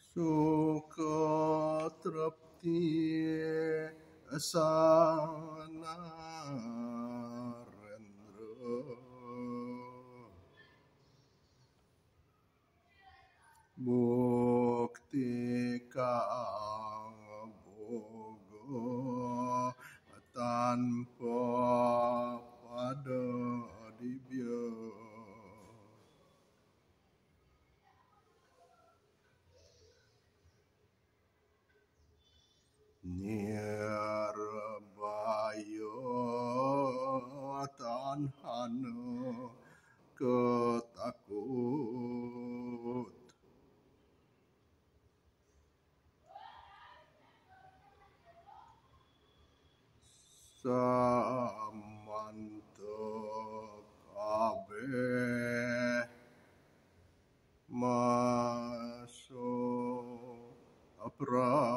Suka trapti asana rendra bukti bogo tanpa pada dibya Nirbayo tanhana ketakut samanta kabeh masuk